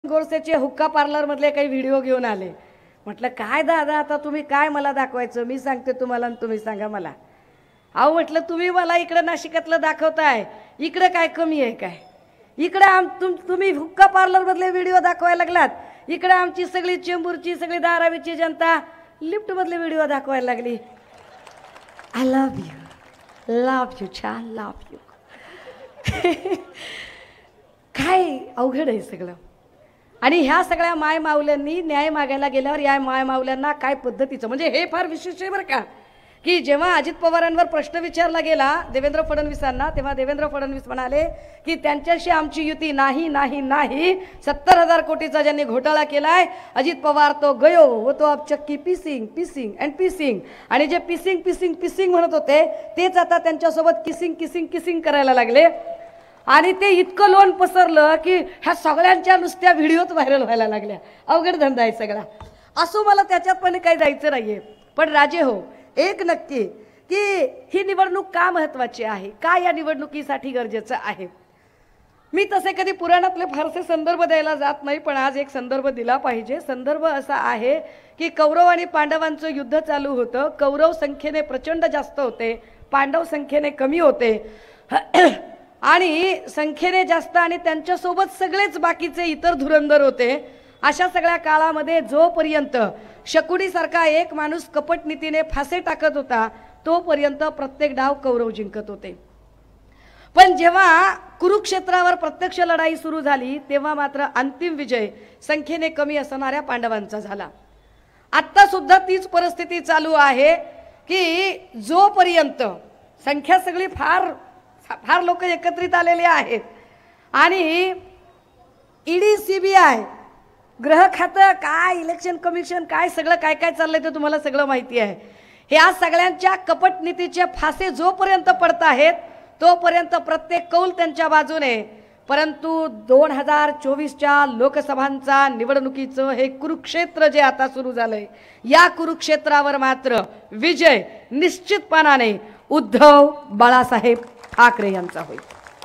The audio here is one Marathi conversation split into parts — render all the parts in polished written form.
गोरसेचे हुक्का पार्लर मधले काही व्हिडिओ घेऊन आले। म्हटलं काय दादा आता तुम्ही काय मला दाखवायचं, मी सांगते तुम्हाला आणि तुम्ही सांगा मला। अहो म्हटलं तुम्ही मला इकडे नाशिकातलं दाखवताय, इकडे काय कमी आहे काय? इकडे तुम्ही हुक्का पार्लर मधले व्हिडिओ दाखवायला लागलात, इकडे आमची सगळी चेंबूरची सगळी धारावीची जनता लिफ्ट मधले व्हिडिओ दाखवायला लागली। आय लव्ह यू छान लव्ह यू। काय अवघड आहे सगळं। आणि ह्या सगळ्या माय माऊल्यांनी न्याय मागायला गेल्यावर या माय माऊल्यांना काय पद्धतीचं, म्हणजे हे फार विशेष आहे बरं का, की जेव्हा अजित पवारांवर प्रश्न विचारला गेला देवेंद्र फडणवीसांना, तेव्हा देवेंद्र फडणवीस म्हणाले की त्यांच्याशी आमची युती नाही नाही नाही, 70,000 कोटीचा ज्यांनी घोटाळा केलाय अजित पवार तो गयो वो तो अब चक्की पीसिंग पीसिंग अँड पीसिंग। आणि जे पीसिंग पीसिंग पीसिंग म्हणत होते तेच आता त्यांच्यासोबत किसिंग किसिंग किसिंग करायला लागले। आणि ते इतकं लोन पसरलं की ह्या सगळ्यांच्या नुसत्या व्हिडिओत व्हायरल व्हायला लागल्या। अवघड धंदा आहे सगळा। असो मला त्याच्यात पण काही जायचं नाहीये, पण राजे हो एक नक्की की ही निवडणूक का महत्त्वाची आहे, का या निवडणुकीसाठी गरजेचं आहे। मी तसे कधी पुराणातले फारसे संदर्भ द्यायला जात नाही, पण आज एक संदर्भ दिला पाहिजे। संदर्भ असा आहे की कौरव आणि पांडवांचं युद्ध चालू होतं। कौरव संख्येने प्रचंड जास्त होते, पांडव संख्येने कमी होते। आणि संख्येने जास्त आणि त्यांच्यासोबत सगळेच बाकीचे इतर धुरंधर होते। अशा सगळ्या काळामध्ये जोपर्यंत शकुनीसारखा एक माणूस कपट नीतीने फासे टाकत होता तोपर्यंत प्रत्येक डाव कौरव जिंकत होते। पण जेव्हा कुरुक्षेत्रावर प्रत्यक्ष लढाई सुरू झाली तेव्हा मात्र अंतिम विजय संख्येने कमी असणाऱ्या पांडवांचा झाला। आता सुद्धा तीच परिस्थिती चालू आहे की जोपर्यंत संख्या सगळी फार फार लोक एकत्रित आलेले आहेत आणि ईडी सीबीआय गृह खातं काय इलेक्शन कमिशन काय सगळं काय काय चाललंय ते तुम्हाला सगळं माहिती आहे। ह्या सगळ्यांच्या कपट नीतीचे फासे जोपर्यंत पडत आहेत तोपर्यंत प्रत्येक कौल त्यांच्या बाजूने। परंतु 2024च्या लोकसभांचा निवडणुकीचं हे कुरुक्षेत्र जे आता सुरू झालंय या कुरुक्षेत्रावर मात्र विजय निश्चितपणाने उद्धव बाळासाहेब ठाकरे यांचा होईल।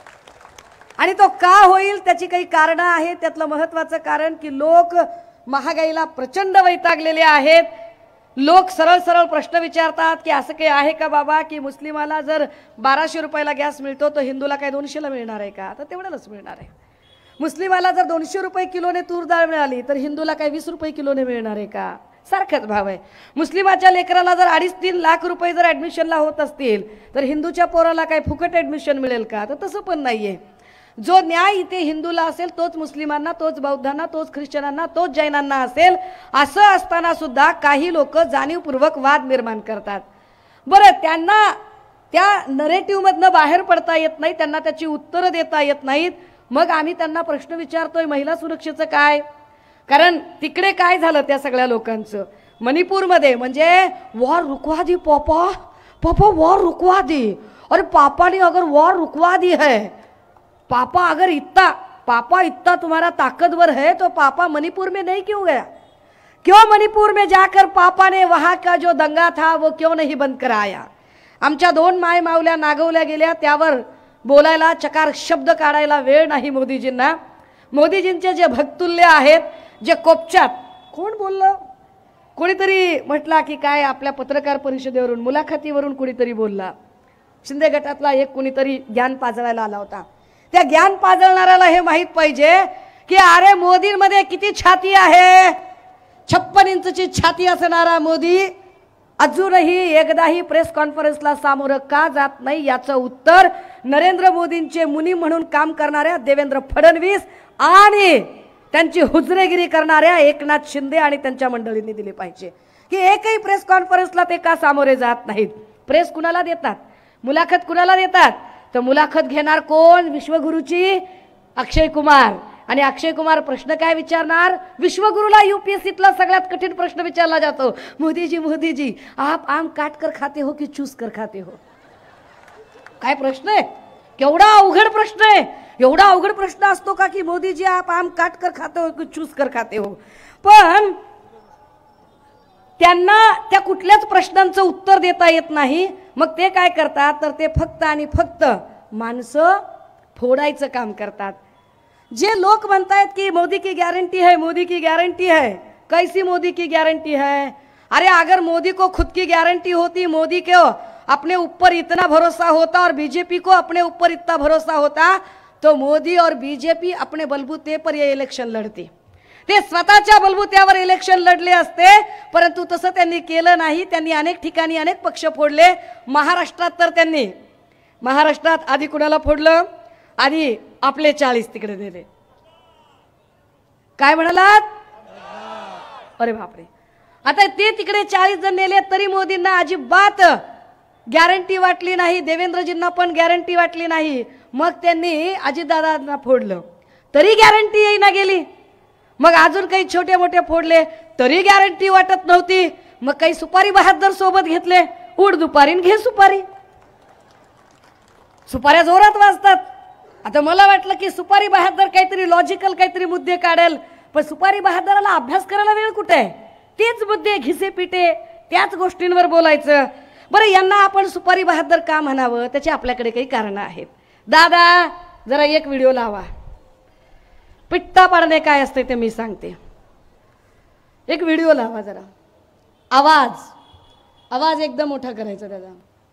आणि तो का होईल त्याची काही कारण आहेत। त्यातलं महत्त्वाचं कारण की लोक महागाईला प्रचंड वैतागलेले आहेत। लोक सरळ सरळ प्रश्न विचारतात की असं काही आहे का बाबा की मुस्लिमाला जर 1200 रुपयाला गॅस मिळतो तर हिंदूला काय 200ला मिळणार आहे का? तर तेवढंच मिळणार आहे। मुस्लिमाला जर 200 रुपये किलोने तूर डाळ मिळाली तर हिंदूला काय 20 रुपये किलोने मिळणार आहे का? सारखाच भाव आहे। मुस्लिमाच्या लेकराला जर 2.5-3 लाख रुपये जर ॲडमिशनला होत असतील तर हिंदूच्या पोराला काय फुकट ॲडमिशन मिळेल का? तर तसं पण नाहीये। जो न्याय इथे हिंदूला असेल तोच मुस्लिमांना, तोच बौद्धांना, तोच ख्रिश्चनांना, तोच जैनांना असेल। असं असताना सुद्धा काही लोक जाणीवपूर्वक वाद निर्माण करतात। बरं त्यांना त्या नरेटिव्हमधनं बाहेर पडता येत नाही, त्यांना त्याची उत्तरं देता येत नाहीत। मग आम्ही त्यांना प्रश्न विचारतोय महिला सुरक्षेचं काय? कारण तिकडे काय झालं त्या सगळ्या लोकांचं मणिपूरमध्ये, म्हणजे वॉर रुकवा दी पापा, पापा वॉर रुकवा दी। अरे पापा ने अगर वॉर रुकवा दी है, पापा अगर पापा इतना तुम्हारा ताकतवर है तो पापा मणिपुर में नहीं क्यों गया? क्यों मणिपुर में जाकर पापा ने वहाँ का जो दंगा था वो क्यों नहीं बंद कराया? आमच्या 2 माय मावल्या नागवल्या गेल्या, त्यावर बोलायला चकार शब्द काढायला वेळ नाही मोदीजींना। मोदीजींचे जे भक्तुल्य आहेत, जे कोपच्यात कोण बोललं, कोणीतरी म्हटला की काय आपल्या पत्रकार परिषदेवरून मुलाखतीवरून कोणीतरी बोलला, शिंदे गटातला एक कोणीतरी ज्ञान पाजळायला आला होता। त्या ज्ञान पाजळणाऱ्याला हे माहित पाहिजे की अरे मोदींमध्ये किती छाती आहे। 56 इंचची छाती असणारा मोदी अजूनही एकदाही प्रेस कॉन्फरन्सला सामोरं का जात नाही याचं उत्तर नरेंद्र मोदींचे मुनी म्हणून काम करणाऱ्या देवेंद्र फडणवीस आणि त्यांची हुजरेगिरी करणाऱ्या एकनाथ शिंदे आणि त्यांच्या मंडळींनी दिले पाहिजे की एकही प्रेस कॉन्फरन्सला ते का सामोरे जात नाहीत। प्रेस कुणाला देतात, मुलाखत कुणाला देतात? तर मुलाखत घेणार कोण? विश्वगुरूची अक्षय कुमार। आणि अक्षय कुमार प्रश्न काय विचारणार? विश्वगुरूला यूपीएससीतला सगळ्यात कठीण प्रश्न विचारला जातो, मोदीजी मोदीजी आप आम काट कर खाते हो की चूस कर खाते हो? काय प्रश्न आहे, केवढा अवघड प्रश्न आहे। एवढा अवघड प्रश्न असतो का की मोदीजी आप आम काट कर खाते हो की चूस कर खाते हो? पण त्यांना त्या कुठल्याच प्रश्नांचं उत्तर देता येत नाही। मग ते काय करतात तर ते फक्त आणि फक्त माणसं फोडायचं काम करतात। जे लोग म्हणतायत की मोदी की गारंटी है, मोदी की गारंटी है, कैसी मोदी की गारंटी है? अरे अगर मोदी को खुद की गारंटी होती, मोदी को अपने ऊपर इतना भरोसा होता और बीजेपी को अपने ऊपर इतना भरोसा होता, तो मोदी और बीजेपी अपने बलबूते पर ये इलेक्शन लढती. ते स्वतःच्या बलबूत्यावर इलेक्शन लढले असते, परंतु तसं त्यांनी केलं नाही. त्यांनी अनेक ठिकाणी अनेक पक्ष फोडले. महाराष्ट्रात तर त्यांनी महाराष्ट्रात आधी कुणाला फोडलं? आधी आपले 40 तिकडे दिले. काय म्हणालात? अरे बापरे. आता ते तिकडे 40 जण नेले तरी मोदींना अजिबात गॅरंटी वाटली नाही. देवेंद्रजींना पण गॅरंटी वाटली नाही. मग त्यांनी अजितदादांना फोडलं तरी गॅरंटी येईना गेली. मग अजून काही छोटे मोठे फोडले तरी गॅरंटी वाटत नव्हती. मग काही सुपारी बहादर सोबत घेतले. उड दुपारीन घे सुपारी. सुपाऱ्या जोरात वाजतात. आता मला वाटलं की सुपारी बहादर काहीतरी लॉजिकल काहीतरी मुद्दे काढेल, पण सुपारी बहादराला अभ्यास करायला वेळ कुठे आहे? तेच मुद्दे घिसे पिटे त्याच गोष्टींवर बोलायचं. बरं, यांना आपण सुपारी बहादर का म्हणावं? त्याची आपल्याकडे काही कारणं आहेत. दादा जरा एक व्हिडिओ लावा. पिट्टा पाडणे काय असते ते मी सांगते. एक व्हिडिओ लावा जरा. आवाज एकदम मोठा करायचा दादा.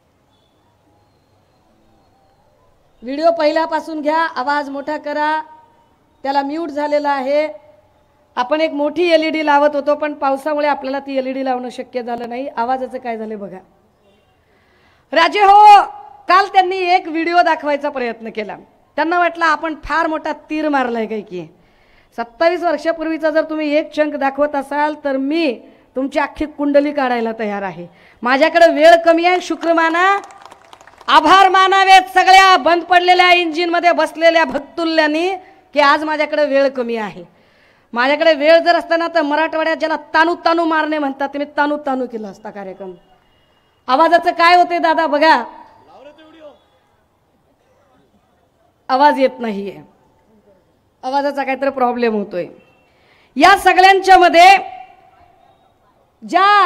व्हिडिओ पहिल्यापासून घ्या, आवाज मोठा करा. त्याला म्यूट झालेला आहे. आपण एक मोठी एलईडी लावत होतो, पण पावसामुळे आपल्याला ती एलईडी लावणं शक्य झालं नाही. आवाजाचं काय झालं बघा. राजे हो, काल त्यांनी एक व्हिडिओ दाखवायचा प्रयत्न केला. त्यांना वाटलं आपण फार मोठा तीर मारलाय काय की. 27 वर्षापूर्वीचा जर तुम्ही एक चंक दाखवत असाल तर मी तुमची अख्खी कुंडली काढायला तयार आहे. माझ्याकडे वेळ कमी आहे. शुक्र माना, आभार मानावेत सगळ्या बंद पडलेल्या इंजिन मध्ये बसलेल्या भक्तुल्यांनी की आज माझ्याकडे वेळ कमी आहे. माझ्याकडे वेळ जर असताना तर मराठवाड्यात ज्याला तानू तानू मारणे म्हणतात ते मी तानू तानू केला असता कार्यक्रम. आवाजाचं काय होते दादा बघा. आवाज येत नाहीये. आवाजाचा काहीतरी प्रॉब्लेम होतोय. या सगळ्यांच्या मध्ये ज्या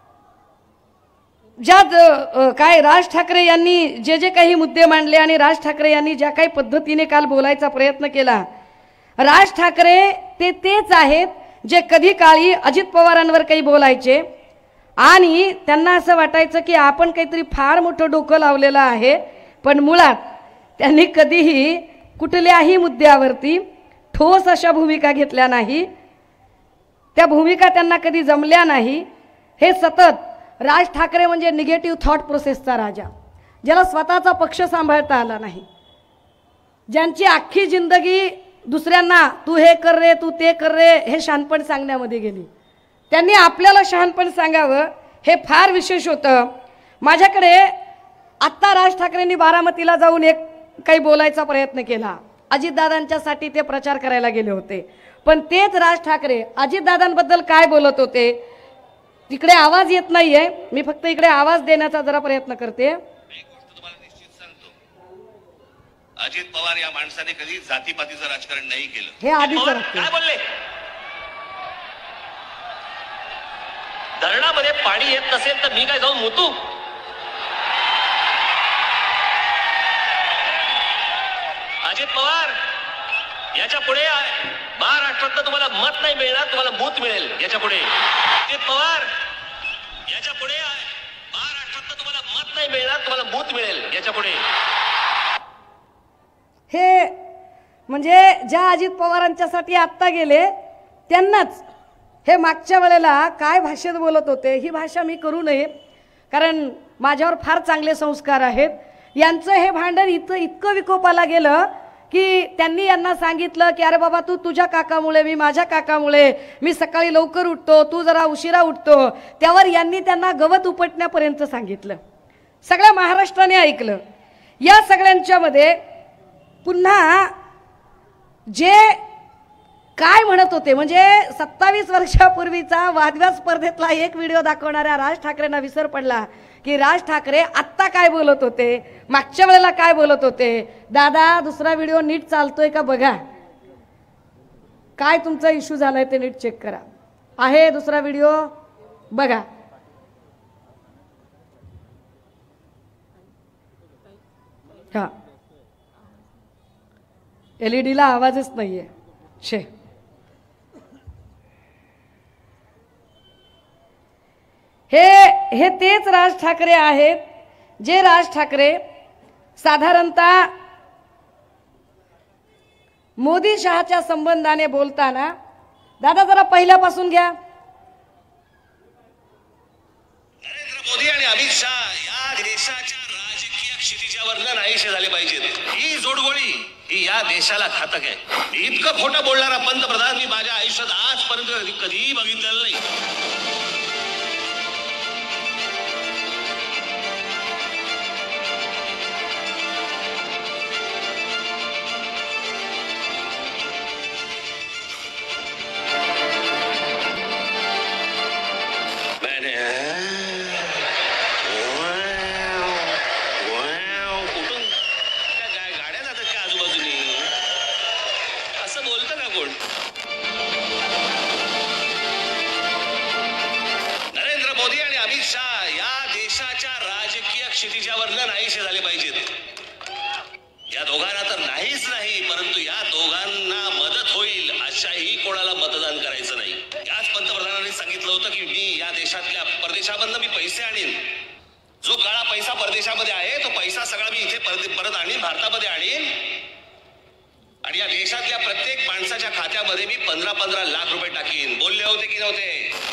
काय राज ठाकरे यांनी जे काही मुद्दे मांडले आणि राज ठाकरे यांनी ज्या काही पद्धतीने काल बोलायचा प्रयत्न केला, राज ठाकरे तेच आहेत जे कधी काळी अजित पवारांवर काही बोलायचे आणि त्यांना असं वाटायचं की आपण काहीतरी फार मोठं डोकं लावलेलं आहे. पण मुळात त्यांनी कधीही कुठल्याही मुद्द्यावरती ठोस अशा भूमिका घेतल्या नाही. त्या भूमिका त्यांना कधी जमल्या नाही. हे सतत राज ठाकरे म्हणजे निगेटिव्ह थॉट प्रोसेसचा राजा, ज्याला स्वतःचा पक्ष सांभाळता आला नाही, ज्यांची अख्खी जिंदगी दुसऱ्यांना तू हे कर रे, तू ते कर रे हे शहाणपण सांगण्यामध्ये गेली. त्यांनी आपल्याला शहाणपण सांगावं हे फार विशेष होतं. माझ्याकडे आत्ता राज ठाकरेंनी बारामतीला जाऊन एक काही बोलायचा प्रयत्न केला. अजितदादांच्यासाठी ते प्रचार करायला गेले होते. पण तेच राज ठाकरे अजितदादांबद्दल काय बोलत होते. तिकडे आवाज येत नाहीये, मी फक्त इकडे आवाज देण्याचा जरा प्रयत्न करते. तुम्हाला निश्चित सांगतो, अजित पवार या माणसाने कधी जातीपातीचं राजकारण नाही केलं. हे आधीच काय बोलले? धरणामध्ये पाणी येत नसेल तर मी काय जाऊन मुतू? अजित पवार, याच्या पुढे महाराष्ट्रात तुम्हाला मत नाही मिळणार, तुम्हाला मूत मिळेल. याच्या पुढे अजित पवार, याच्या पुढे महाराष्ट्रात तुम्हाला मत नाही मिळणार, तुम्हाला मूत मिळेल. याच्या पुढे हे म्हणजे ज्या अजित पवारांच्यासाठी आत्ता गेले त्यांनाच हे मागच्या वेळेला काय भाषेत बोलत होते. ही भाषा मी करू नये, कारण माझ्यावर फार चांगले संस्कार आहेत. यांचं हे भांडण इतकं विकोपाला गेलं की त्यांनी यांना सांगितलं की अरे बाबा, तू तुझ्या काकामुळे, मी माझ्या काकामुळे, मी सकाळी लवकर उठतो, तू जरा उशिरा उठतो. त्यावर यांनी त्यांना गवत उपटण्यापर्यंत सांगितलं. सगळ्या महाराष्ट्राने ऐकलं. या सगळ्यांच्या मध्ये पुन्हा जे काय म्हणत होते, म्हणजे 27 वर्षापूर्वीचा वादविवाद स्पर्धेतला एक व्हिडिओ दाखवणाऱ्या राज ठाकरेंना विसर पडला की राज ठाकरे आत्ता काय बोलत होते, मागच्या वेळेला काय बोलत होते. दादा दुसरा व्हिडिओ नीट चालतोय का बघा. काय तुमचा इश्यू झालाय ते नीट चेक करा. आहे दुसरा व्हिडिओ बघा. हा LED ला आवाजच नाहीये. छे, हे तेच राज ठाकरे आहेत जे राज ठाकरे साधारणतः मोदी शहाच्या संबंधाने बोलताना, दादा जरा पहिल्यापासून घ्या. नरेंद्र मोदी आणि अमित शहा या देशाच्या राजकीय क्षितिजावर नाहीसे झाले पाहिजेत. ही जोडगोळी ही या देशाला घातक आहे. इतकं खोटं बोलणारा पंतप्रधान मी माझ्या आयुष्यात आजपर्यंत कधीही बघितलेलं नाही. नरेंद्र मोदी आणि अमित शहा या देशाच्या राजकीय क्षितिजावर नाहीसे झाले पाहिजेत. या दोघांना तर नाहीच नाही, परंतु या दोघांना मदत होईल अशाही कोणाला मतदान करायचं नाही. याच पंतप्रधानांनी सांगितलं होतं की मी या देशातल्या परदेशामधनं मी पैसे आणीन. जो काळा पैसा परदेशामध्ये आहे तो पैसा सगळा मी इथे परत आणीन, भारतामध्ये आणीन. आणि या देशातल्या प्रत्येक माणसाच्या खात्यामध्ये मी 15-15 लाख रुपये टाकीन. बोलले होते की नव्हते?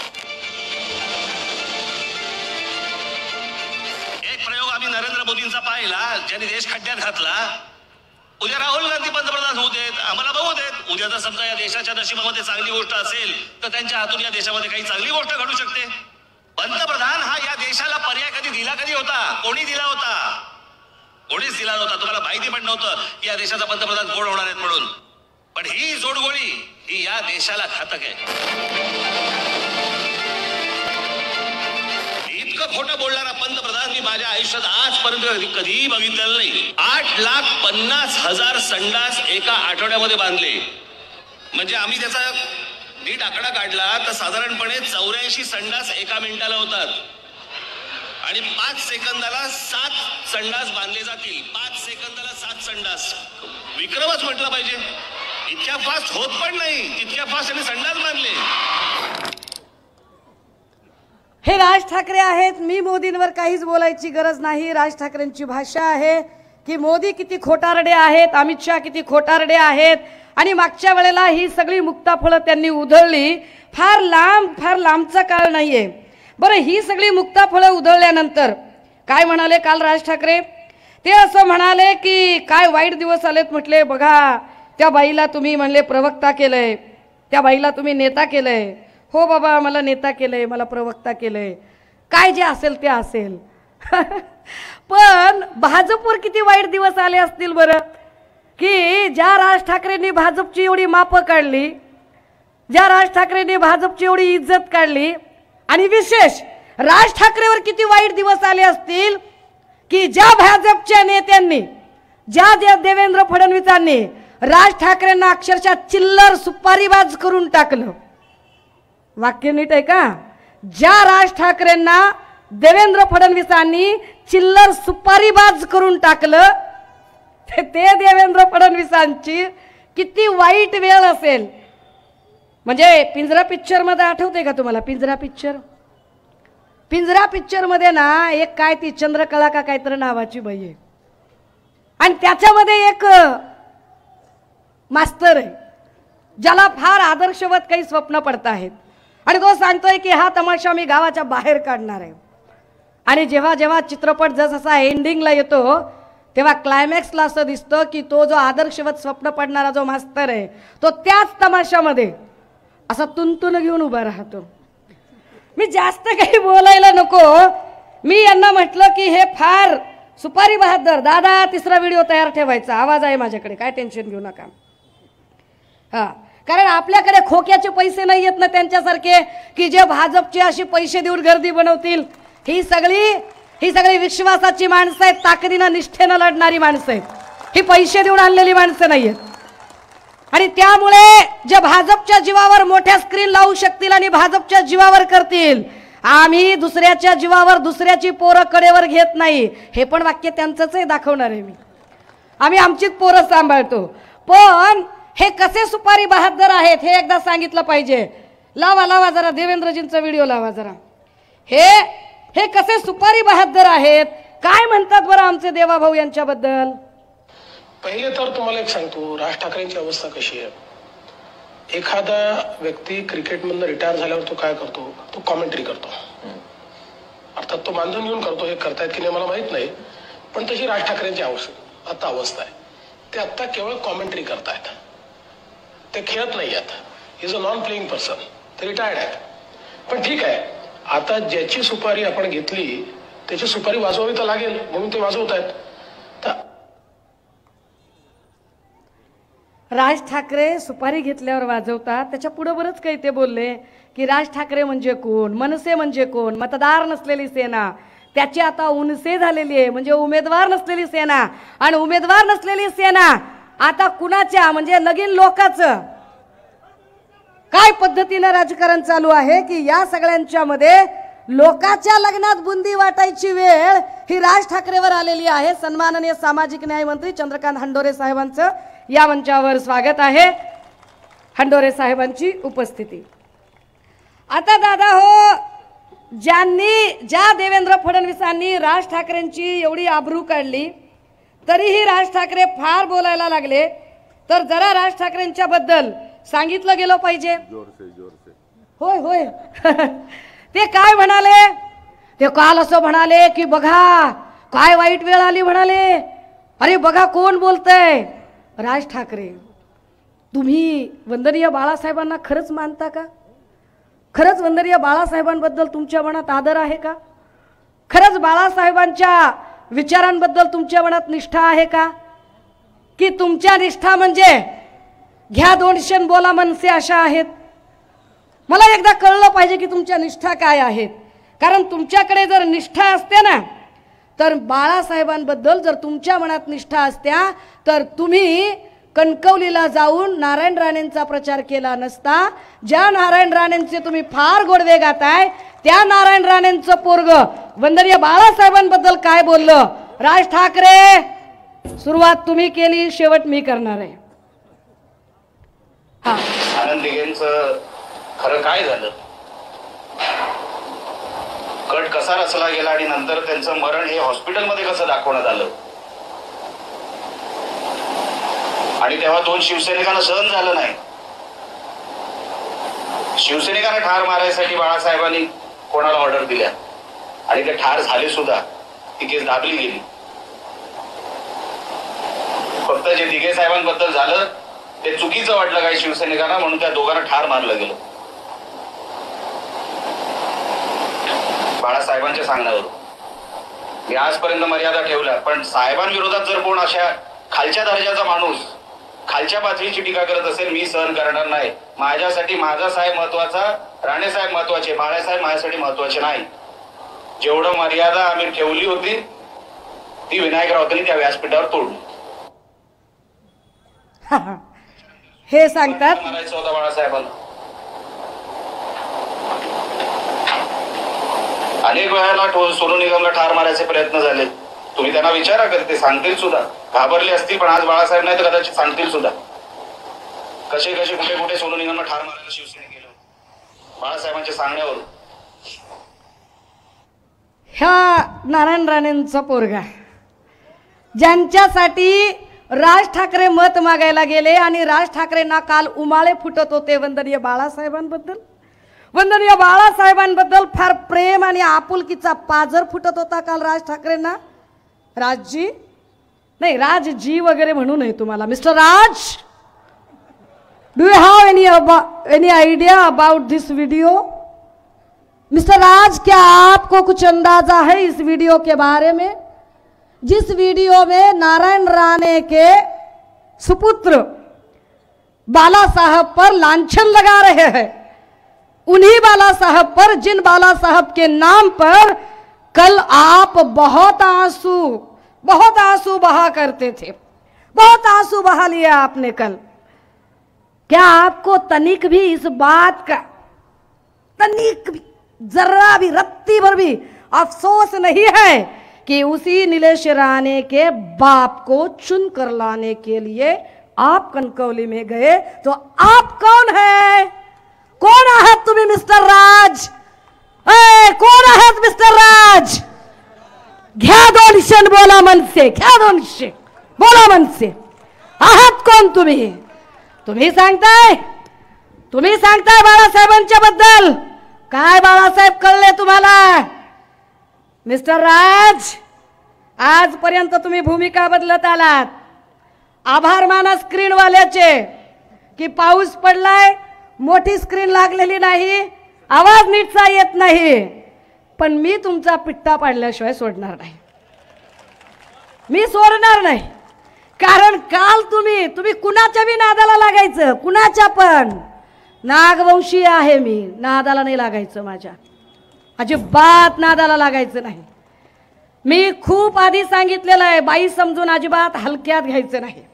एक प्रयोग आम्ही नरेंद्र मोदींचा पाहिला, ज्यांनी देश खड्ड्यात घातला. उद्या राहुल गांधी पंतप्रधान होऊ देत, आम्हाला बघू देत. उद्या जर समजा या देशाच्या नशिबामध्ये चांगली गोष्ट असेल तर त्यांच्या हातून या देशामध्ये काही चांगली गोष्ट घडू शकते. पंतप्रधान हा या देशाला पर्याय कधी होता? कोणी दिला होता? कोणीच दिला नव्हता. तुम्हाला माहिती पण नव्हतं की या देशाचा पंतप्रधान कोण होणार आहेत म्हणून. पण ही जोडगोळी ही या देशाला घातक आहे. इतकं खोटं बोलणारा पंतप्रधान मी माझ्या आयुष्यात आजपर्यंत कधीही बघितलेलं नाही. 8,50,000 संडास एका आठवड्यामध्ये बांधले. म्हणजे आम्ही त्याचा नीट आकडा काढला तर साधारणपणे 84 संडास एका मिनिटाला होतात. आणि 5 सेकंदाला 7 संडास बांधले जातील. 5 सेकंदाला 7 संडास. विक्रमच म्हटलं पाहिजे. इतक्या फास्ट होत पण नाही, तितक्या फास्ट त्यांनी संडास बांधले. हे राज ठाकरे आहेत. मी मोदींवर काहीच बोलायची गरज नाही. राज ठाकरेंची भाषा आहे की मोदी किती खोटारडे आहेत, अमित शहा किती खोटारडे आहेत. आणि मागच्या वेळेला ही सगळी मुक्ताफळं त्यांनी उधळली. फार लांबचा काळ नाहीये. बरं, ही सगळी मुक्ताफळं उधळल्यानंतर काय म्हणाले काल राज ठाकरे? ते असं म्हणाले की काय वाईट दिवस आलेत. म्हटले बघा, त्या बाईला तुम्ही म्हणले प्रवक्ता केलंय, त्या बाईला तुम्ही नेता केलंय. हो बाबा, मला नेता केलंय, मला प्रवक्ता केलंय, काय जे असेल ते असेल. पण भाजपवर किती वाईट दिवस आले असतील बरं, की ज्या राज ठाकरेंनी भाजपची एवढी मापं काढली, ज्या राज ठाकरेंनी भाजपची एवढी इज्जत काढली. आणि विशेष राज ठाकरेवर किती वाईट दिवस आले असतील की ज्या भाजपच्या नेत्यांनी, ज्या देवेंद्र फडणवीसांनी राज ठाकरेंना अक्षरशः चिल्लर सुपारीबाज करून टाकलं. वाक्य नीट आहे का? ज्या राज ठाकरेंना देवेंद्र फडणवीसांनी चिल्लर सुपारीबाज करून टाकलं, ते देवेंद्र फडणवीसांची किती वाईट वेळ असेल. म्हणजे पिंजरा पिक्चर मध्ये आठवते का तुम्हाला? पिंजरा पिक्चर मध्ये ना एक काय ती चंद्रकला का काहीतरी नावाची बाई आहे. आणि त्याच्यामध्ये एक मास्तर आहे ज्याला फार आदर्शवत काही स्वप्न पडत आहेत. आणि तो सांगतोय की हा तमाशा मी गावाच्या बाहेर काढणार आहे. आणि जेव्हा जेव्हा चित्रपट जसा एंडिंगला येतो तेव्हा क्लायमॅक्सला असं दिसतं की तो जो आदर्शवत स्वप्न पडणारा जो मास्तर आहे तो त्याच तमाशामध्ये असा तुंतुन घेऊन उभा राहतो. मी जास्त काही बोलायला नको. मी यांना म्हटलं की हे फार सुपारी बहादर. दादा, तिसरा व्हिडिओ तयार ठेवायचा, आवाज आहे माझ्याकडे, काय टेन्शन घेऊ नका. हा, कारण आपल्याकडे खोक्याचे पैसे नाही येत ना त्यांच्यासारखे की जे भाजपचे अशी पैसे देऊन गर्दी बनवतील. ही सगळी विश्वासाची माणसं आहेत, ताकदीनं निष्ठेनं लढणारी माणसं आहेत. ही पैसे देऊन आणलेली माणसं नाही आहेत. आणि त्यामुळे जे भाजपच्या जीवावर मोठ्या स्क्रीन लावू शकतील आणि भाजपच्या जीवावर करतील, आम्ही दुसऱ्याच्या जीवावर दुसऱ्याची पोरं कडेवर घेत नाही. हे पण वाक्य त्यांचंच आहे, दाखवणार आहे मी. आम्ही आमचीच पोरं सांभाळतो. पण हे कसे सुपारी बहादर आहेत हे एकदा सांगितलं पाहिजे. लावा जरा देवेंद्रजींचा व्हिडिओ लावा जरा. हे कसे सुपारी बहादर आहेत, काय म्हणतात बरं आमचे देवाभाऊ यांच्याबद्दल. पहिले तर तुम्हाला एक सांगतो, राज ठाकरेंची अवस्था कशी आहे. एखादा व्यक्ती क्रिकेटमधून रिटायर झाल्यावर तो काय करतो, तो कॉमेंट्री करतो. अर्थात तो मानधन घेऊन करतो, हे करतायत की नाही मला माहित नाही, पण तशी राज ठाकरेंची आता अवस्था आहे. ते आता केवळ कॉमेंट्री करतायत, ते खेळत नाही आहेत. Is a non playing person, ते रिटायर्ड आहेत. पण ठीक आहे, आता ज्याची सुपारी आपण घेतली त्याची सुपारी वाजवावी तर लागेल, म्हणून ते वाजवत आहेत. राज ठाकरे सुपारी घेतल्यावर वाजवतात. त्याच्या पुढे बरंच काही ते बोलले की राज ठाकरे म्हणजे कोण, मनसे म्हणजे कोण, मतदार नसलेली सेना. त्याची आता उनसे झालेली आहे, म्हणजे उमेदवार नसलेली सेना. आणि उमेदवार नसलेली सेना आता कुणाच्या, म्हणजे लगीन लोकांचं. काय पद्धतीनं राजकारण चालू आहे की या सगळ्यांच्या मध्ये लोकांच्या लग्नात बुंदी वाटायची वेळ ही राज ठाकरेवर आलेली आहे. सन्माननीय सामाजिक न्याय मंत्री चंद्रकांत हंडोरे साहेबांचं या मंचावर स्वागत आहे. हंडोरे साहेबांची उपस्थिती. आता दादा हो, ज्या देवेंद्र फडणवीसांनी राज ठाकरेंची एवढी आबरू काढली तरीही राज ठाकरे फार बोलायला लागले, तर जरा राज ठाकरेंच्या बद्दल सांगितलं गेलं पाहिजे. होय होय ते काय म्हणाले, ते काल असं म्हणाले की बघा काय वाईट वेळ आली म्हणाले. अरे बघा कोण बोलतंय, राज ठाकरे. तुम्ही वंदनीय बाळासाहेबांना खरंच मानता का? खरंच वंदनीय बाळासाहेबांबद्दल तुमच्या मनात आदर आहे का? खरंच बाळासाहेबांच्या विचारांबद्दल तुमच्या मनात निष्ठा आहे का? की तुमच्या निष्ठा म्हणजे घ्या 200 बोला मनसे अशा आहेत? मला एकदा कळलं पाहिजे की तुमच्या निष्ठा काय आहेत. कारण तुमच्याकडे जर निष्ठा असते ना, तर बाळासाहेबांबद्दल जर तुमच्या मनात निष्ठा असत्या तर तुम्ही कणकवलीला जाऊन नारायण राणेंचा प्रचार केला नसता. ज्या नारायण राणेंचे तुम्ही फार गोडवे गाताय त्या नारायण राणेंचं पोरग वंदनीय बाळासाहेबांबद्दल काय बोललं. राज ठाकरे, सुरुवात तुम्ही केली, शेवट मी करणार आहे. आनंद दिघेंचं खरं काय झालं, कट कसा रचला गेला आणि नंतर त्यांचं मरण हे हॉस्पिटलमध्ये कसं दाखवण्यात आलं, आणि तेव्हा 2 शिवसैनिकांना सहन झालं नाही. शिवसैनिकांना ठार मारायसाठी बाळासाहेबांनी कोणाला ऑर्डर दिल्या आणि ते ठार झाले सुद्धा. ती केस दाबली गेली. फक्त जे दिघे साहेबांबद्दल झालं ते चुकीचं वाटलं काही शिवसैनिकांना, म्हणून त्या दोघांना ठार मारलं गेलं बाळासाहेबांच्या सांगण्यावर. मी आजपर्यंत मर्यादा ठेवल्या, पण साहेबांविरोधात जर कोण अशा खालच्या दर्जाचा माणूस खालच्या पातळीची टीका करत असेल, मी सहन करणार नाही. माझ्यासाठी माझा साहेब महत्वाचा, राणे साहेब महत्वाचे, बाळासाहेब माझ्यासाठी महत्वाचे नाही. जेवढं मर्यादा आम्ही ठेवली होती ती विनायक राऊतांनी त्या व्यासपीठावर तोडली. हे सांगतात मारायचं होता बाळासाहेबांना. अनेक वेळेला सोनू निगमला ठार मारायचे प्रयत्न झाले. तुम्ही त्यांना विचारा, कधी ते सांगतील सुद्धा. घाबरले असतील, पण आज बाळासाहेब नाही तर कदाचित सांगतील सुद्धा कसे कुठे कुठे सोनू निगमला ठार मारायला शिवसेने गेलो बाळासाहेबांच्या सांगण्यावरून. ह्या नारायण राणेंचा पोरगा ज्यांच्यासाठी राज ठाकरे मत मागायला गेले आणि राज ठाकरेंना काल उमाळे फुटत होते वंदनीय बाळासाहेबांबद्दल. वंदनीय बाळासाहेबांबद्दल फार प्रेम आणि आपुलकीचा पाझर फुटत होता काल राज ठाकरेंना. राजजी नाही, राजजी वगैरे म्हणू नये तुम्हाला. Mister Raj, do you have any idea about this video? Mister Raj, क्या आपको कुछ अंदाजा है इस वीडियो के बारे में? जिस वीडियो में नारायण राणे के सुपुत्र बाला साहब पर लांछन लगा रहे हैं, उन्हीं बाला साहब पर, जिन बाला साहब के नाम पर कल आप बहुत आंसू बहा करते थे, बहुत आंसू बहा लिया आपने कल. क्या आपको तनिक भी इस बात का, तनिक भी, जरा भी, रत्ती भर भी अफसोस नहीं है कि उसी नीलेश राणे के बाप को चुन कर लाने के लिए आप कणकवली में गए तो आप कौन है? कोण आहात तुम्ही मिस्टर राज? कोण आहात मिस्टर राज? घ्या 200 बोला मनसे, घ्या 200 बोला मनसे. आहात कोण तुम्ही? तुम्ही सांगताय बाळासाहेबांच्या बद्दल. काय बाळासाहेब कळले तुम्हाला? मिस्टर राज, आजपर्यंत तुम्ही भूमिका बदलत आलात. आभार माना स्क्रीनवाल्याचे की पाऊस पडलाय, मोठी स्क्रीन लागलेली नाही, आवाज नीटचा येत नाही, पण मी तुमचा पिट्टा पाडल्याशिवाय सोडणार नाही. मी सोडणार नाही. कारण काल तुम्ही कुणाच्या बी नादाला लागायचं, कुणाच्या पण. नागवंशी आहे मी, नादाला नाही लागायचं, माझ्या अजिबात नादाला लागायचं नाही. मी खूप आधी सांगितलेलं आहे, बाई समजून अजिबात हलक्यात घ्यायचं नाही.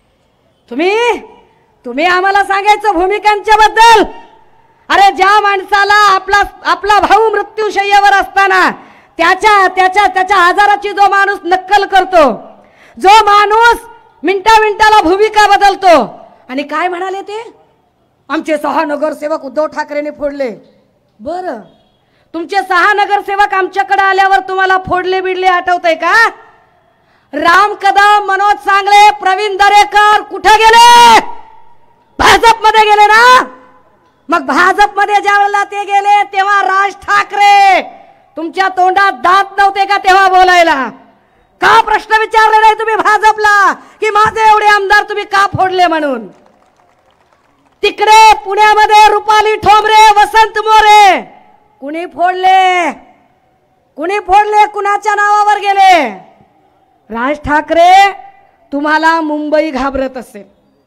तुम्ही आम्हाला सांगायचं भूमिकांच्या बद्दल. अरे ज्या माणसाला आपला भाऊ मृत्यूशय्यावर असताना त्याच्या आजाराची जो माणूस नक्कल करतो, जो माणूस मिनिटाला भूमिका बदलतो. आणि काय म्हणाले ते? आमचे 6 नगरसेवक उद्धव ठाकरेंनी फोडले. बरं, तुमचे 6 नगरसेवक आमच्याकडे आल्यावर तुम्हाला फोडले बिडले आठवतंय का? राम कदम, मनोज सांगळे, प्रवीण दरेकर कुठे गेले? भाजपमध्ये गेले ना. मग भाजपमध्ये ज्यावेळेला ते गेले तेव्हा राज ठाकरे तुमच्या तोंडात दात नव्हते का तेव्हा बोलायला? का प्रश्न विचारले नाही तुम्ही भाजपला की माझे एवढे आमदार तुम्ही का फोडले म्हणून? तिकडे पुण्यामध्ये रुपाली ठोंबरे, वसंत मोरे कुणी फोडले? कुणाच्या नावावर गेले? राज ठाकरे, तुम्हाला मुंबई घाबरत असेल,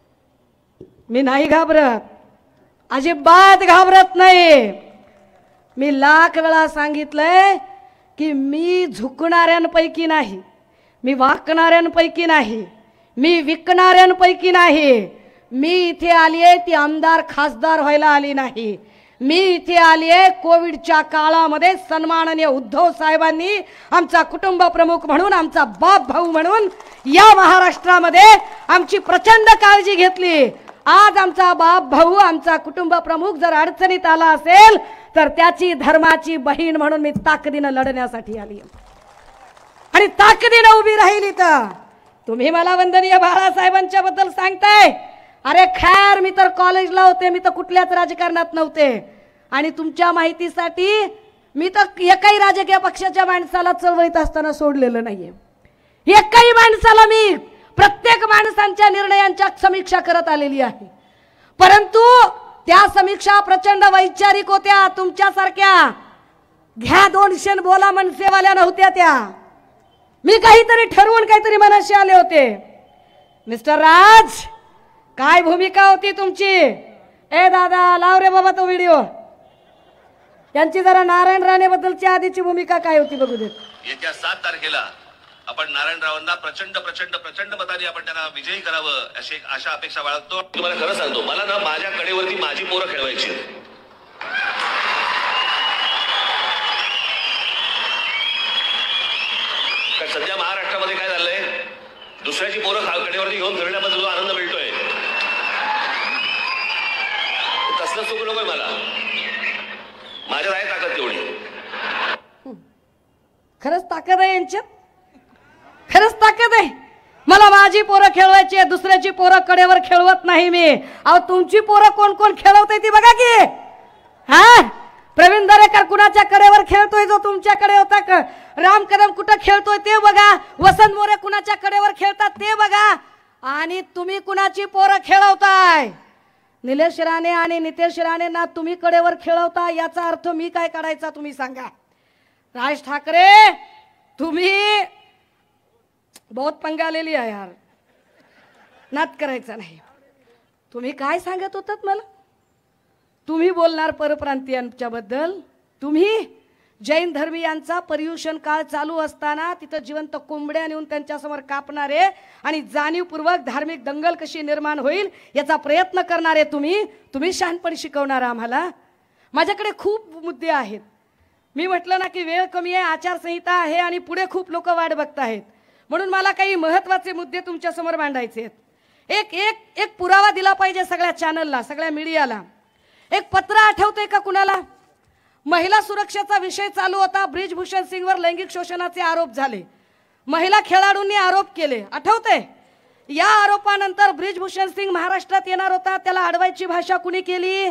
मी नाही घाबरत, अजिबात घाबरत नाही. मी लाख वेळा सांगितलंय की मी झुकणाऱ्यांपैकी नाही, मी वाकणाऱ्यांपैकी नाही, मी विकणाऱ्यांपैकी नाही. मी इथे आली आहे ती आमदार खासदार व्हायला आली नाही. मी इथे आली आहे कोविडच्या काळामध्ये सन्माननीय उद्धव साहेबांनी आमचा कुटुंब प्रमुख म्हणून, आमचा बाप भाऊ म्हणून या महाराष्ट्रामध्ये आमची प्रचंड काळजी घेतली. आज आमचा बाप भाऊ, आमचा कुटुंब प्रमुख जर अडचणीत आला असेल तर त्याची धर्माची बहीण म्हणून मी ताकदीनं लढण्यासाठी आली आणि ताकदीनं उभी राहिली. तर तुम्ही मला वंदनीय बाळासाहेबांच्या बद्दल सांगताय. अरे खैर, मी तर कॉलेजला होते, मी तर कुठल्याच राजकारणात नव्हते. आणि तुमच्या माहितीसाठी मी तर एकाही राजकीय पक्षाच्या माणसाला चळवळीत असताना सोडलेलं नाहीये. एकाही माणसाला मी प्रत्येक माणसांच्या निर्णयांच्या समीक्षा करत आलेली आहे. परंतु त्या समीक्षा प्रचंड वैचारिक होत्या. तुमच्यासारख्या घ्या 200 बोला मनसेवाल्या नव्हत्या त्या. मी काहीतरी ठरवून काहीतरी मनाशी आले होते. मिस्टर राज, काय भूमिका होती तुमची? ए दादा, लाव रे बाबा तो व्हिडिओ. यांची जरा नारायण राणे बद्दलची आधीची भूमिका काय होती बघू देत. येत्या 7 तारखेला आपण नारायणरावांना प्रचंड प्रचंड प्रचंड मतांनी आपण त्यांना विजयी करावं अशी आशा अपेक्षा बाळगतो. तुम्हाला खरं सांगतो, मला ना माझ्या कडेवरती माझी पोरं खेळवायची. कारण सध्या महाराष्ट्रामध्ये काय झालंय, दुसऱ्याची पोरं कडेवरती घेऊन फिरण्यामध्ये जो आनंद मिळतोय तसलं सुख नकोय मला. माझ्यात आहे ताकद तेवढी. खरंच ताकद आहे यांच्यात, खरंच ताकद आहे. मला माझी पोरं खेळवायची आहे, दुसऱ्याची पोरं कडेवर खेळवत नाही मी. अहो तुमची पोरं कोण कोण खेळवते ती बघा की. हा, प्रवीण दरेकर कुणाच्या कडेवर खेळतोय जो तुमच्याकडे होता? राम कदम कुठं खेळतोय ते बघा. वसंत मोरे कुणाच्या कडेवर खेळतात ते बघा. आणि तुम्ही कुणाची पोरं खेळवताय? निलेश राणे आणि नितेश राणेंना तुम्ही कडेवर खेळवता, याचा अर्थ मी काय काढायचा तुम्ही सांगा. राज ठाकरे, तुम्ही बहुत पंगा लेली आहे यार, नात करायचा नाही. तुम्ही काय सांगत होतात मला? तुम्ही बोलणार परप्रांतीयांच्या बद्दल. तुम्ही जैन धर्मीयांचा पर्युषण काळ चालू असताना तिथं जिवंत कोंबड्या नेऊन त्यांच्यासमोर कापणारे आणि जाणीवपूर्वक धार्मिक दंगल कशी निर्माण होईल याचा प्रयत्न करणारे तुम्ही शहाणपण शिकवणार आम्हाला. माझ्याकडे खूप मुद्दे आहेत. मी म्हटलं ना की वेळ कमी आहे, आचारसंहिता आहे आणि पुढे खूप लोक वाट बघत आहेत, म्हणून मला काही महत्त्वाचे मुद्दे तुमच्या समोर मांडायचे आहेत. एक एक एक पुरावा दिला पाहिजे सगळ्या चॅनलला, सगळ्या मीडियाला. एक पत्र आठवतंय का कुणाला? महिला सुरक्षेचा विषय चालू होता. ब्रिजभूषण सिंगवर लैंगिक शोषणाचे आरोप झाले. महिला खेळाडूंनी आरोप केले, आठवतंय? या आरोपानंतर ब्रिजभूषण सिंग महाराष्ट्रात येणार होता. त्याला अडवायची भाषा कुणी केली?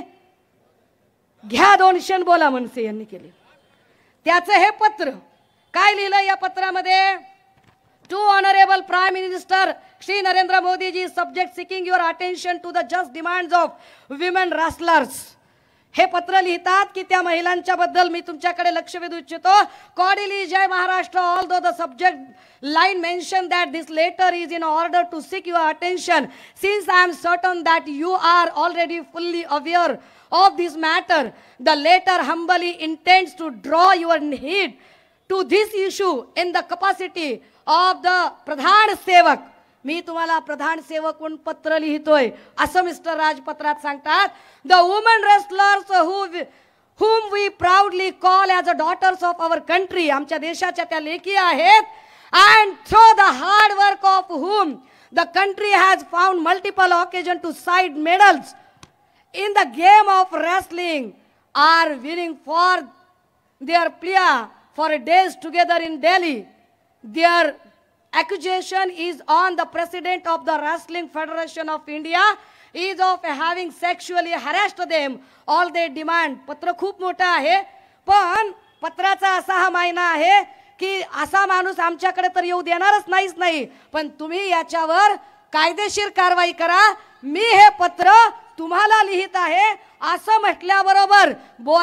घ्या 200 बोला मनसे यांनी केली. त्याचं हे पत्र काय लिहिलं या पत्रामध्ये? To honourable prime minister Shri Narendra Modi ji, subject seeking your attention to the just demands of women wrestlers. हे पत्र लिहितात की त्या महिलांच्या बद्दल मी तुमच्याकडे लक्ष वेधू इच्छितो. कॉर्डिली जय Maharashtra, although the subject line mention that this letter is in order to seek your attention, since I am certain that you are already fully aware of this matter. The letter humbly intends to draw your heed to this issue in the capacity of the pradhan sevak. मी तुम्हाला प्रधान सेवक म्हणून पत्र लिहितोय असं मिस्टर राज पत्रात सांगतात. The women wrestlers whom we proudly call as the daughters of our country, आमच्या देशाच्या त्या लेकी आहेत, and through the hard work of whom the country has found multiple occasions to cite medals in the game of wrestling, are winning for their plea for days together in Delhi. Their accusation is on the president of the Wrestling Federation of India is of having sexually harassed them. All they demand. पत्र खूप मोठं आहे, पण पत्राचा असा हा मायना आहे की असा माणूस आमच्याकडे तर येऊ देणारच नाही, पण तुम्ही याच्यावर कायदेशीर कारवाई करा. मी हे पत्र तुम्हाला लिहित आहे असं म्हटल्याबरोबर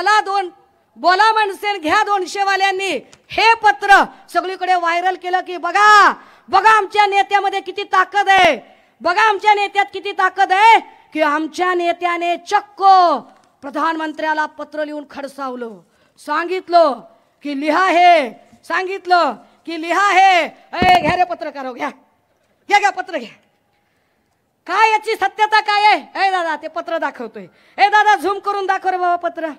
बोला मनसे घ्या 200 वाल्यांनी हे पत्र सगळीकडे व्हायरल केलं की बघा आमच्या नेत्यामध्ये किती ताकद आहे, बघा आमच्या नेत्यात किती ताकद आहे, की आमच्या नेत्याने चक्क प्रधानमंत्र्याला पत्र लिहून खडसावलं, सांगितलं की लिहा हे, सांगितलं की लिहा हे. घ्या रे पत्रकार, घ्या पत्र घ्या. काय याची सत्यता काय आहे? दादा ते पत्र दाखवतोय. दादा झूम करून दाखव रे बाबा पत्र.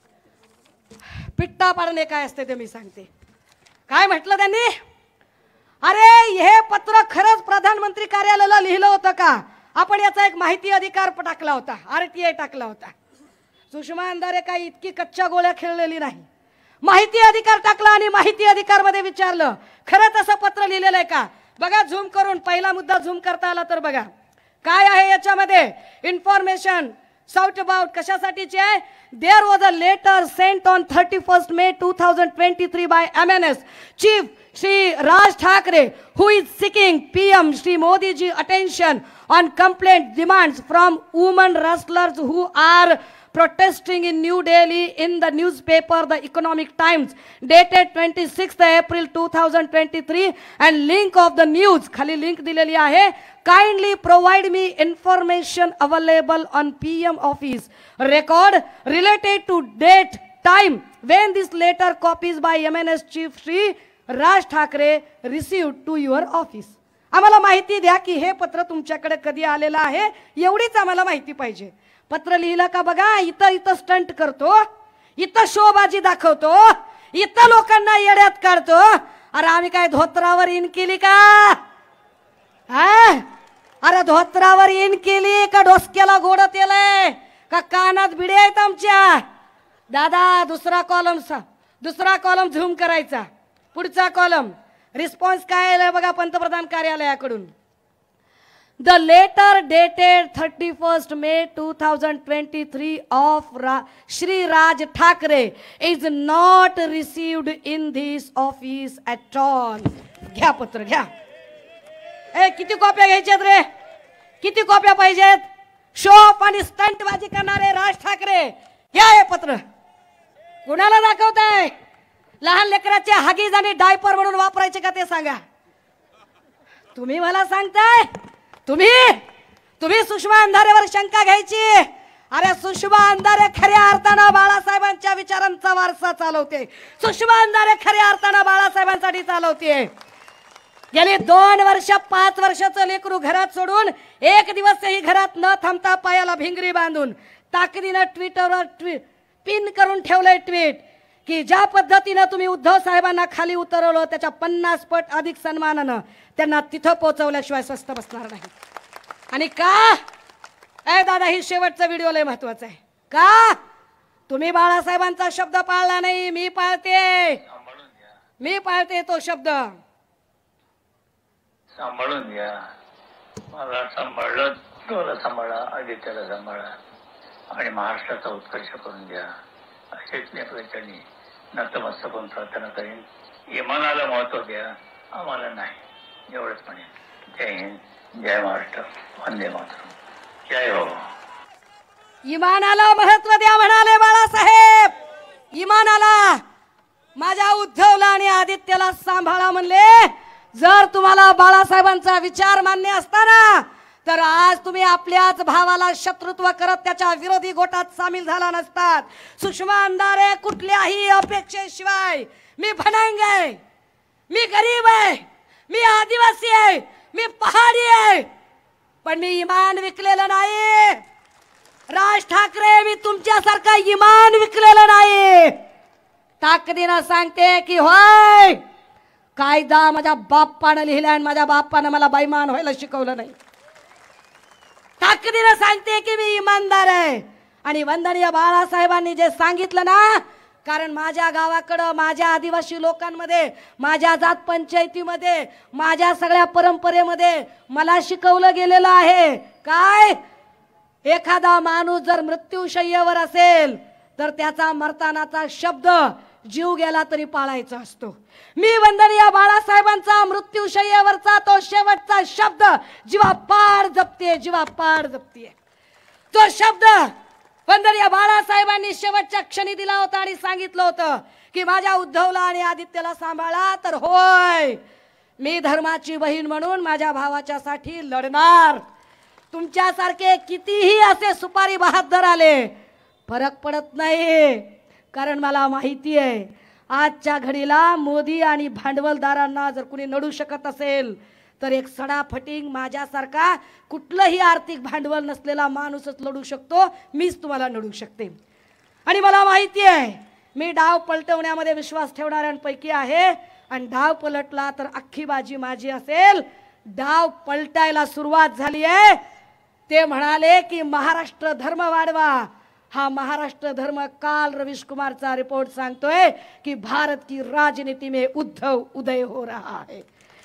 पिट्टा पाडणे काय असते ते मी सांगते. काय म्हटलं त्यांनी? अरे हे पत्र खरंच प्रधानमंत्री कार्यालयाला लिहिलं होतं का? आपण याचा एक माहिती अधिकार टाकला होता, RTI टाकला होता. सुषमा अंधारे काही इतकी कच्च्या गोळ्या खेळलेली नाही. माहिती अधिकार टाकला आणि माहिती अधिकार मध्ये विचारलं खरंच असं पत्र लिहिलेलं आहे का? बघा झूम करून, पहिला मुद्दा झूम करता आला तर बघा काय आहे याच्यामध्ये. इन्फॉर्मेशन साउट अबाउट कशासाठीची आहे? There was a letter sent on 31 May 2023 by MNS chief Shri Raj Thackeray who is seeking PM Shri Modi ji attention on complaint demands from women wrestlers who are protesting in New Delhi in the newspaper The Economic Times dated 26th April 2023 and link of the news खाली लिंक दिलेली आहे. Kindly provide me information available on PM office record related to date time when this letter copies by MNS chief Shri Raj Thackeray received to your office. आम्हाला माहिती द्या की हे पत्र तुमच्याकडे कधी आलेलं आहे, एवढीच आम्हाला माहिती पाहिजे. पत्र लिहिलं का? बघा इथं स्टंट करतो, इथं शोबाजी दाखवतो, इथं लोकांना येड्यात काढतो. अरे आम्ही काय धोत्रावर इन केली का? अरे धोत्रावर इन केली का डोसक्याला गोड तेलय का कानात बिडे आहेत आमच्या? दादा दुसरा कॉलम झूम करायचा. पुढचा कॉलम रिस्पॉन्स काय आहे बघा पंतप्रधान कार्यालयाकडून. The letter dated 31st May 2023 of Shri Raj Thakre is not received in this office at all. घ्या पत्र घ्या. किती कॉप्या घ्यायच्यात रे? किती कॉप्या पाहिजेत? शो ऑफ आणि स्टंट बाजी करणारे राज ठाकरे घ्या हे पत्र. कुणाला दाखवताय? लहान लेकराचे हगीज आणि डायपर म्हणून वापरायचे का ते सांगा. तुम्ही मला सांगताय तुम्ही सुषमा अंधारेवर शंका घ्यायची. अरे सुषमा अंधारे खऱ्या अर्थानं बाळासाहेबांच्या विचारांचा वारसा चालवते. सुषमा अंधारे खऱ्या अर्थानं बाळासाहेबांसाठी चालवते. गेली 2 वर्ष 5 वर्षाचं लेकरू घरात सोडून एक दिवसही घरात न थांबता पायाला भिंगरी बांधून ताकदीनं ट्विटरवर पिन करून ठेवलंय ट्विट की ज्या पद्धतीनं तुम्ही उद्धव साहेबांना खाली उतरवलं त्याच्या 50 पट अधिक सन्मानानं त्यांना तिथं पोहोचवल्याशिवाय स्वस्त बसणार नाही. आणि का दादा ही शेवटचा व्हिडिओ लय महत्वाचा आहे का तुम्ही बाळासाहेबांचा शब्द पाळला नाही मी पाळते तो शब्द सांभाळून घ्या मला सांभाळलं तुला सांभाळा आदित्याला सांभाळा आणि महाराष्ट्राचा उत्कर्ष करून घ्या असेच मी आपल्याच्यानी नतमस्तकून प्रार्थना करीन इमानाला महत्व द्या आम्हाला नाही एवढंच म्हणेन जय हिंद जय महाराष्ट्र वंदे मातरम जय हो इमानाला महत्व द्या म्हणाले बाळासाहेब इमानाला माझ्या उद्धवला आणि आदित्यला सांभाळा म्हणले जर तुम्हाला बाळासाहेबांचा विचार मान्य असताना तर आज तुम्ही आपल्याच भावाला शत्रुत्व करत त्याच्या विरोधी गोटात सामील झाला नसतात सुषमा अंधारे कुठल्याही अपेक्षेशिवाय मी भनांग आहे मी गरीब आहे मी आदिवासी आहे मी पहाडी आहे पण मी इमान विकलेलं नाही राज ठाकरे मी तुमच्यासारखा इमान विकलेलं नाही ताकदीनं सांगते की होय कायदा माझ्या बाप्पानं लिहिला आणि माझ्या बाप्पानं मला बैमान व्हायला शिकवलं नाही ताकदीनं सांगते की मी इमानदार आहे आणि वंदनीय बाळासाहेबांनी जे सांगितलं ना कारण माझ्या गावाकडं माझ्या आदिवासी लोकांमध्ये माझ्या जात पंचायतीमध्ये माझ्या सगळ्या परंपरेमध्ये मला शिकवलं गेलेलं आहे काय एखादा माणूस जर मृत्यूशय्येवर असेल तर त्याचा मरतानाचा शब्द जीव गेला तरी पाळायचा असतो मी वंदनीय बाळासाहेबांचा मृत्यूशय्येवरचा तो शेवटचा शब्द जीवापाड जपते तो शब्द वंदनीय बाळासाहेबांनी शेवटच्या क्षणी दिला होता आणि सांगितलं होतं की माझ्या उद्धवला आणि आदित्यला सांभाळा तर होय मी धर्माची बहीण म्हणून माझ्या भावाच्या साठी लढणार तुमच्यासारखे कितीही असे सुपारी बहादर आले फरक पडत नाही कारण मला माहिती आहे आजच्या घडीला मोदी आणि भांडवलदारांना जर कुणी नडू शकत असेल तर एक सडाफटिंग माझ्यासारखा कुठलंही आर्थिक भांडवल नसलेला माणूसच लढू शकतो मीच तुम्हाला नडू शकते आणि मला माहिती आहे मी डाव पलटवण्यामध्ये विश्वास ठेवणाऱ्यांपैकी आहे आणि डाव पलटला तर अख्खी बाजी माझी असेल डाव पलटायला सुरुवात झाली आहे ते म्हणाले की महाराष्ट्र धर्म वाढवा हा महाराष्ट्र धर्म काल रवीश कुमारचा रिपोर्ट सांगतोय कि भारत की राजनीति में उद्धव उदय हो रहा है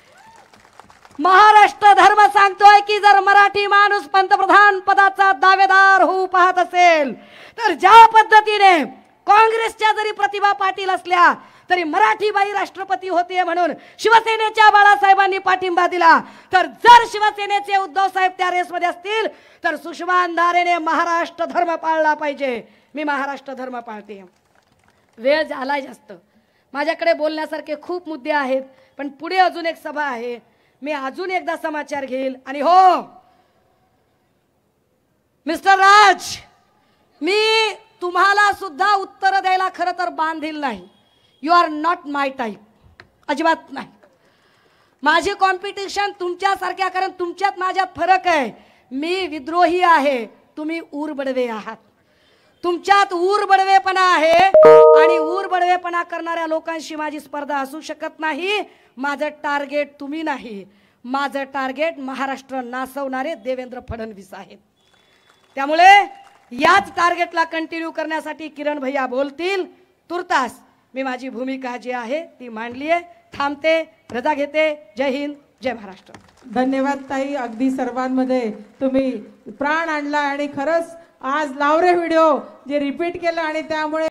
महाराष्ट्र धर्म सांगतोय की जर मराठी माणूस पंतप्रधान पदाचा दावेदार होऊ पाहत असेल तर ज्या पद्धतीने काँग्रेसच्या जरी प्रतिभा पाटील असल्या तरी मराठी बाई राष्ट्रपती होते म्हणून शिवसेनेच्या बाळासाहेबांनी पाठिंबा दिला तर जर शिवसेनेचे उद्धव साहेब त्या रेसमध्ये असतील तर सुषमा अंधारेने महाराष्ट्र धर्म पाळला पाहिजे मी महाराष्ट्र धर्म पाळते वेळ झालाय जास्त माझ्याकडे बोलण्यासारखे खूप मुद्दे आहेत पण पुढे अजून एक सभा आहे मी अजून एकदा समाचार घेईल आणि हो मिस्टर राज मी तुम्हाला सुद्धा उत्तर द्यायला खरं तर बांधील नाही you are not my type अजिबात नाही माझी कॉम्पिटिशन तुमच्यासारख्या कारण तुमच्यात माझ्यात फरक आहे मी विद्रोही आहे तुम्ही ऊरबडवे आहात तुमच्यात ऊरबडवेपणा आहे आणि ऊरबडवेपणा करणाऱ्या लोकांशी माझी स्पर्धा असू शकत नाही माझं टार्गेट तुम्ही नाही माझं टार्गेट महाराष्ट्र नासवणारे देवेंद्र फडणवीस आहेत त्यामुळे याच टार्गेटला कंटिन्यू करण्यासाठी किरण भैया बोलतील तुर्तास मी माझी भूमिका जी आहे ती मांडली आहे थांबते रजा घेते जय हिंद जय महाराष्ट्र धन्यवाद ताई अगदी सर्वांमध्ये तुम्ही प्राण आणला आणि खरंच आज लावरे व्हिडिओ जे रिपीट केलं आणि त्यामुळे